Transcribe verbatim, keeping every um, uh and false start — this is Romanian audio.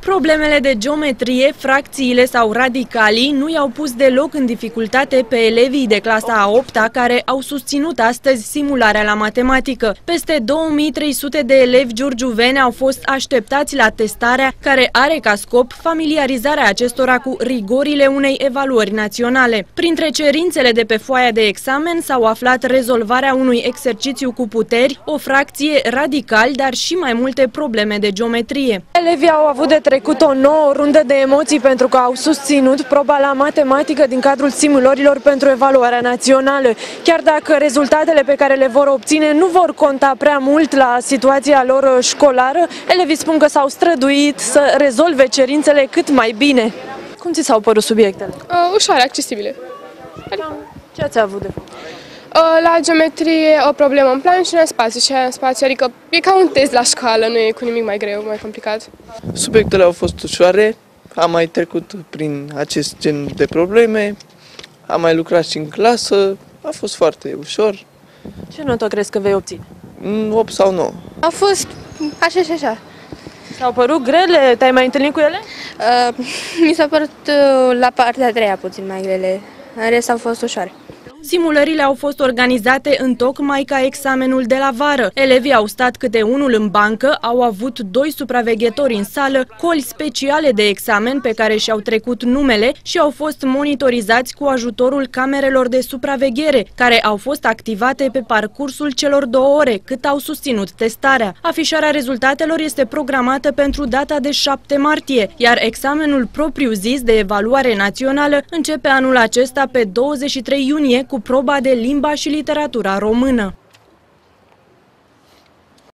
Problemele de geometrie, fracțiile sau radicalii nu i-au pus deloc în dificultate pe elevii de clasa a opta care au susținut astăzi simularea la matematică. Peste două mii trei sute de elevi giurgiuveni au fost așteptați la testarea care are ca scop familiarizarea acestora cu rigorile unei evaluări naționale. Printre cerințele de pe foaia de examen s-au aflat rezolvarea unui exercițiu cu puteri, o fracție, radicali, dar și mai multe probleme de geometrie. Elevii au avut de trecut o nouă rundă de emoții pentru că au susținut proba la matematică din cadrul simulărilor pentru evaluarea națională. Chiar dacă rezultatele pe care le vor obține nu vor conta prea mult la situația lor școlară, elevii spun că s-au străduit să rezolve cerințele cât mai bine. Cum ți s-au părut subiectele? Uh, ușoare, accesibile. Ce ați avut de fapt? La geometrie o problemă în plan și în spațiu, și în spațiu, adică e ca un test la școală, nu e cu nimic mai greu, mai complicat. Subiectele au fost ușoare, am mai trecut prin acest gen de probleme, am mai lucrat și în clasă, a fost foarte ușor. Ce notă crezi că vei obține? opt sau nouă. A fost așa și așa. S-au părut grele? Te-ai mai întâlnit cu ele? Uh, mi s-a părut uh, la partea a treia puțin mai grele, în rest au fost ușoare. Simulările au fost organizate în tocmai ca examenul de la vară. Elevii au stat câte unul în bancă, au avut doi supraveghetori în sală, coli speciale de examen pe care și-au trecut numele și au fost monitorizați cu ajutorul camerelor de supraveghere, care au fost activate pe parcursul celor două ore, cât au susținut testarea. Afișarea rezultatelor este programată pentru data de șapte martie, iar examenul propriu-zis de evaluare națională începe anul acesta pe douăzeci și trei iunie cu proba de limba și literatura română.